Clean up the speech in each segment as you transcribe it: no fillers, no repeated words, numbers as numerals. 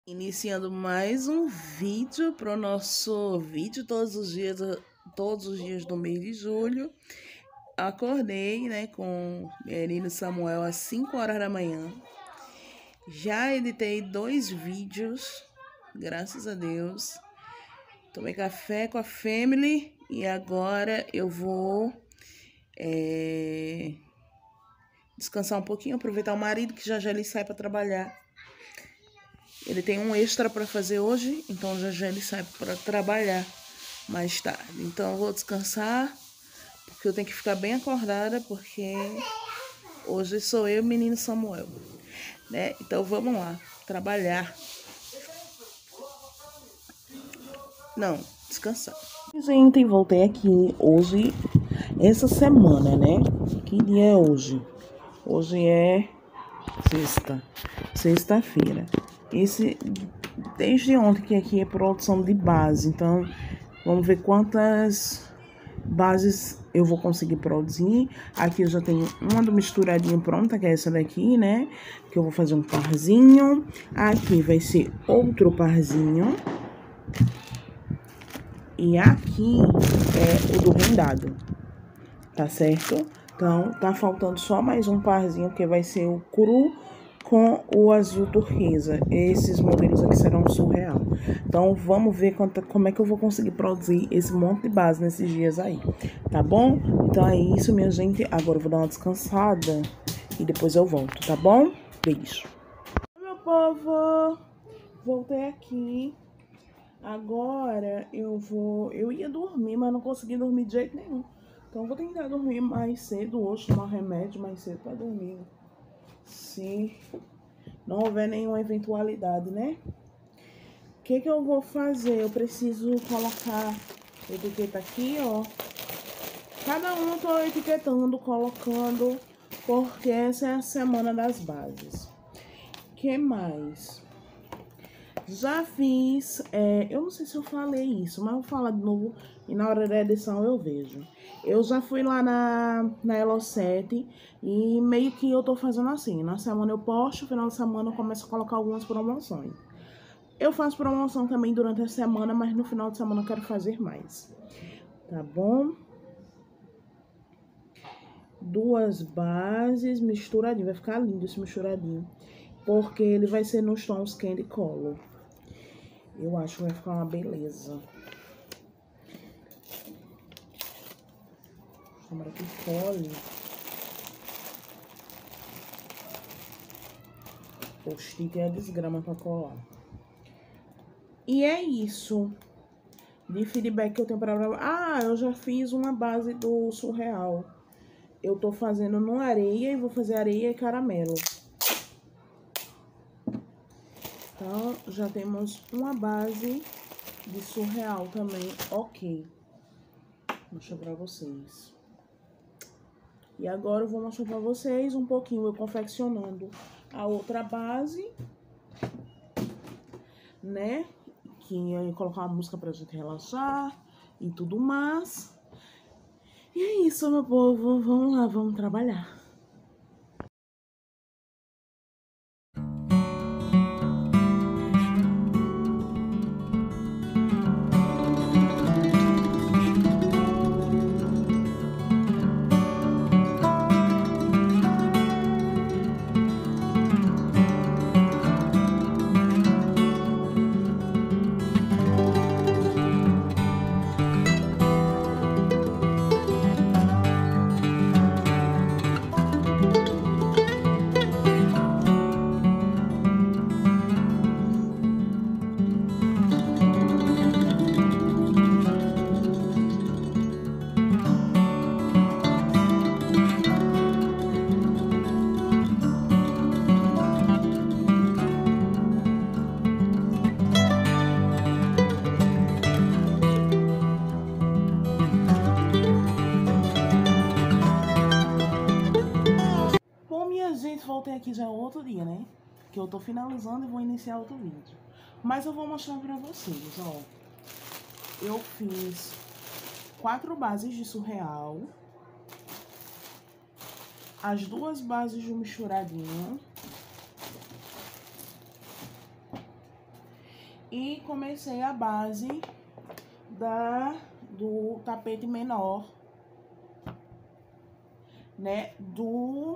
Iniciando mais um vídeo para o nosso vídeo todos os dias do mês de julho. Acordei, né, com o menino Samuel às 5 horas da manhã. Já editei 2 vídeos, graças a Deus. Tomei café com a family e agora eu vou descansar um pouquinho, aproveitar o marido que já ele sai para trabalhar. Ele tem um extra para fazer hoje, então já ele sai para trabalhar mais tarde. Então eu vou descansar, porque eu tenho que ficar bem acordada, porque hoje sou eu e o menino Samuel, né? Então vamos lá, trabalhar. Não, descansar. Gente, voltei aqui hoje, essa semana, né? Que dia é hoje? Hoje é sexta-feira. Desde ontem que aqui é produção de base, então vamos ver quantas bases eu vou conseguir produzir. Aqui eu já tenho uma do misturadinho pronta, que é essa daqui, né? Que eu vou fazer um parzinho. Aqui vai ser outro parzinho. E aqui é o do rendado, tá certo? Então, tá faltando só mais um parzinho, que vai ser o cru com o azul turquesa. Esses modelos aqui serão surreal. Então, vamos ver como é que eu vou conseguir produzir esse monte de base nesses dias aí, tá bom? Então, é isso, minha gente. Agora eu vou dar uma descansada e depois eu volto, tá bom? Beijo. Meu povo, voltei aqui. Agora eu ia dormir, mas não consegui dormir de jeito nenhum. Então, eu vou tentar dormir mais cedo hoje, tomar remédio mais cedo pra dormir. Se não houver nenhuma eventualidade, né? O que eu vou fazer? Eu preciso colocar etiqueta aqui, ó. Cada um eu tô etiquetando, colocando, porque essa é a semana das bases. O que mais? Já fiz, eu não sei se eu falei isso, mas eu vou falar de novo e na hora da edição eu vejo. Eu já fui lá na Elo7 e meio que eu tô fazendo assim, na semana eu posto, no final de semana eu começo a colocar algumas promoções. Eu faço promoção também durante a semana, mas no final de semana eu quero fazer mais, tá bom? 2 bases misturadinho, vai ficar lindo esse misturadinho, porque ele vai ser nos tons Candy Color. Eu acho que vai ficar uma beleza. Tomara que colhe. Post-it é a desgrama pra colar. E é isso. De feedback que eu tenho pra... eu já fiz uma base do Surreal. Eu tô fazendo no areia e vou fazer areia e caramelo. Então, já temos uma base de Surreal também, ok. Vou mostrar pra vocês. E agora eu vou mostrar pra vocês um pouquinho eu confeccionando a outra base, né? Que ia colocar uma música pra gente relaxar e tudo mais. E é isso, meu povo. Vamos lá, vamos trabalhar. Gente, voltei aqui já outro dia, né? Que eu tô finalizando e vou iniciar outro vídeo. Mas eu vou mostrar pra vocês, ó. Eu fiz 4 bases de surreal. As 2 bases de misturadinho. E comecei a base do tapete menor, né, do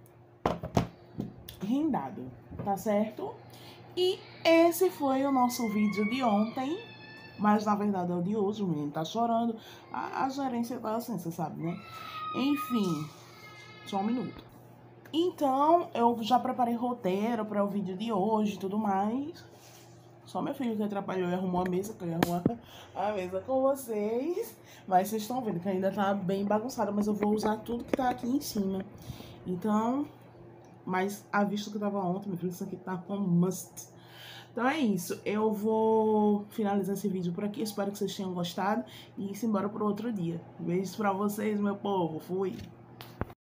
rendado, tá certo? E esse foi o nosso vídeo de ontem, mas na verdade é o de hoje. O menino tá chorando, a gerência tá assim, você sabe, né? Enfim, só um minuto. Então, eu já preparei roteiro para o vídeo de hoje e tudo mais. Só meu filho que atrapalhou e arrumou a mesa, que eu ia arrumar a mesa com vocês. Mas vocês estão vendo que ainda tá bem bagunçada, mas eu vou usar tudo que tá aqui em cima. Então, mas a vista que eu tava ontem, meu filho, isso aqui tá um must. Então é isso, eu vou finalizar esse vídeo por aqui, espero que vocês tenham gostado e ir embora pro outro dia. Beijos pra vocês, meu povo, fui!